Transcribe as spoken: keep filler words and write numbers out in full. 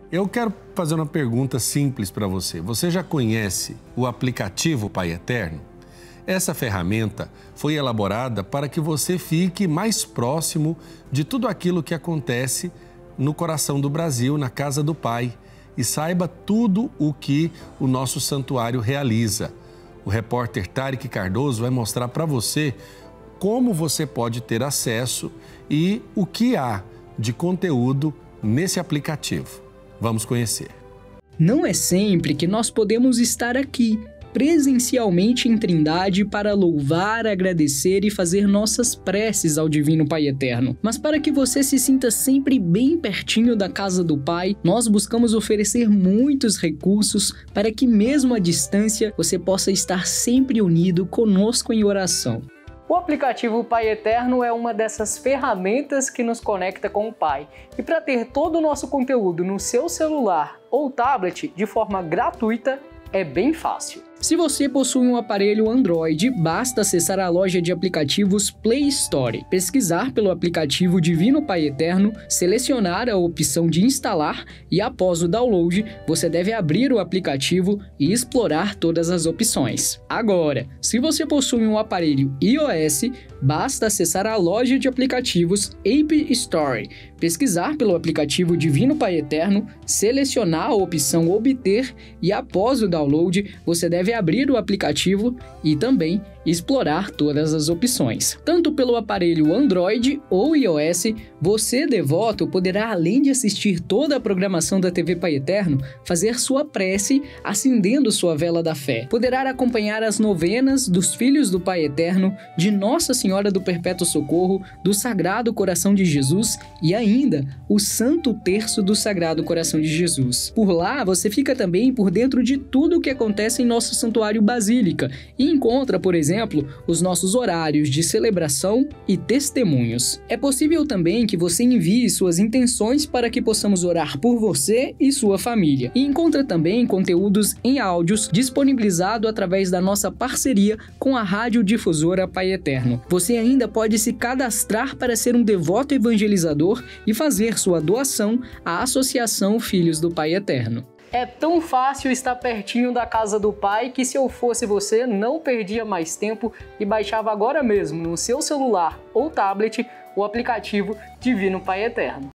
Eu quero fazer uma pergunta simples para você. Você já conhece o aplicativo Pai Eterno? Essa ferramenta foi elaborada para que você fique mais próximo de tudo aquilo que acontece no coração do Brasil, na casa do Pai, e saiba tudo o que o nosso santuário realiza. O repórter Tarek Cardoso vai mostrar para você como você pode ter acesso e o que há de conteúdo nesse aplicativo. Vamos conhecer. Não é sempre que nós podemos estar aqui, presencialmente em Trindade, para louvar, agradecer e fazer nossas preces ao Divino Pai Eterno. Mas para que você se sinta sempre bem pertinho da casa do Pai, nós buscamos oferecer muitos recursos para que mesmo à distância você possa estar sempre unido conosco em oração. O aplicativo Pai Eterno é uma dessas ferramentas que nos conecta com o Pai. E para ter todo o nosso conteúdo no seu celular ou tablet de forma gratuita, é bem fácil. Se você possui um aparelho Android, basta acessar a loja de aplicativos Play Store, pesquisar pelo aplicativo Divino Pai Eterno, selecionar a opção de instalar e após o download, você deve abrir o aplicativo e explorar todas as opções. Agora, se você possui um aparelho iOS, basta acessar a loja de aplicativos App Store, pesquisar pelo aplicativo Divino Pai Eterno, selecionar a opção Obter e após o download, você deve abrir o aplicativo e também explorar todas as opções. Tanto pelo aparelho Android ou iOS, você, devoto, poderá, além de assistir toda a programação da T V Pai Eterno, fazer sua prece acendendo sua vela da fé. Poderá acompanhar as novenas dos Filhos do Pai Eterno, de Nossa Senhora do Perpétuo Socorro, do Sagrado Coração de Jesus e ainda o Santo Terço do Sagrado Coração de Jesus. Por lá, você fica também por dentro de tudo o que acontece em nosso Santuário Basílica e encontra, por exemplo, os nossos horários de celebração e testemunhos. É possível também que você envie suas intenções para que possamos orar por você e sua família. E encontra também conteúdos em áudios disponibilizado através da nossa parceria com a Rádio Difusora Pai Eterno. Você ainda pode se cadastrar para ser um devoto evangelizador e fazer sua doação à Associação Filhos do Pai Eterno. É tão fácil estar pertinho da casa do Pai que, se eu fosse você, não perdia mais tempo e baixava agora mesmo no seu celular ou tablet o aplicativo Divino Pai Eterno.